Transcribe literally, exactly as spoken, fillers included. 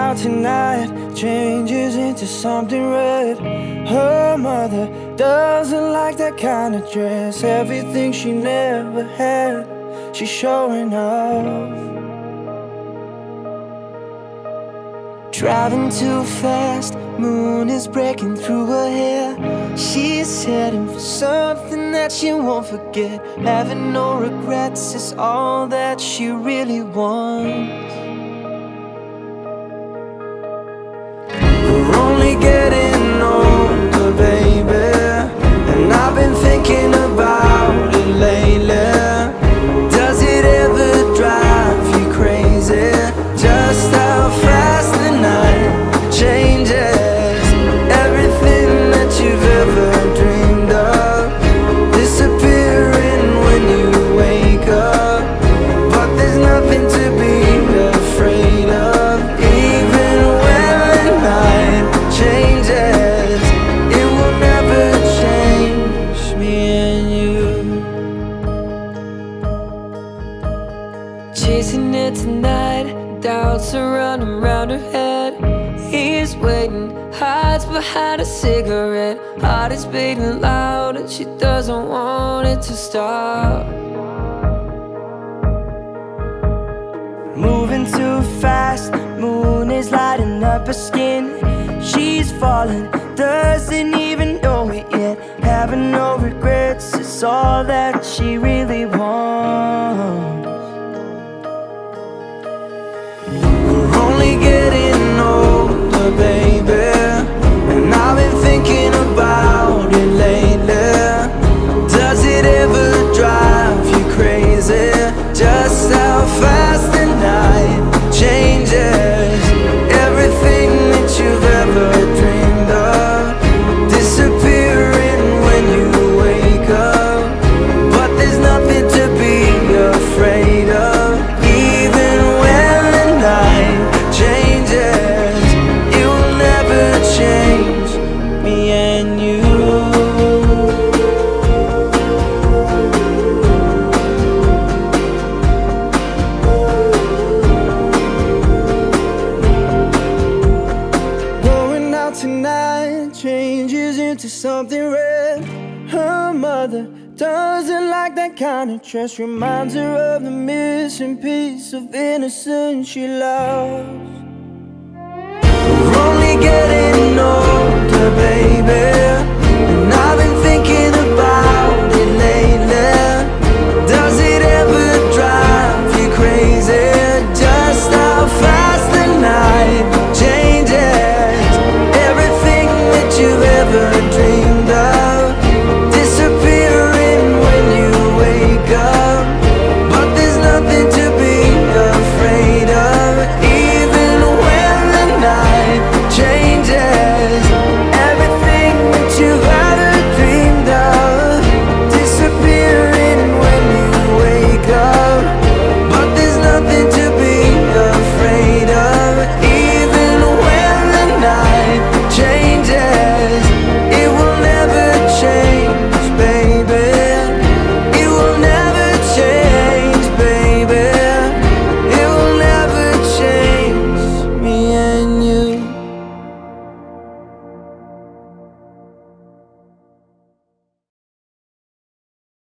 out tonight changes into something red. Her mother doesn't like that kind of dress. Everything she never had, she's showing off. Driving too fast, moon is breaking through her hair. She's heading for something that she won't forget. Having no regrets is all that she really wants. We're only getting older, baby, and I've been thinking about it lately. Does it ever drive you crazy? Just how fast the night changes. Everything that you've ever dreamed of disappearing when you wake up. But there's nothing to be afraid of. Even when the night changes, it will never change me and you. Chasing it tonight, doubts are running round her head. He's waiting, hides behind a cigarette. Heart is beating loud and she doesn't want it to stop. Moving too fast, moon is lighting up her skin. She's falling, doesn't even know it yet. Having no regrets is all that she really wants. We're only getting older, baby, and I've been thinking about it lately. Does it ever drive you crazy? Just how fast the night changes. Everything that you've ever dreamed of disappearing when you wake up. But there's nothing to be afraid of. Even when the night changes, it will never change me and you. Going out tonight changes into something red. Her mother doesn't like that kind of dress. Reminds her of the missing piece of innocence she lost. We're only getting older, baby, and I've been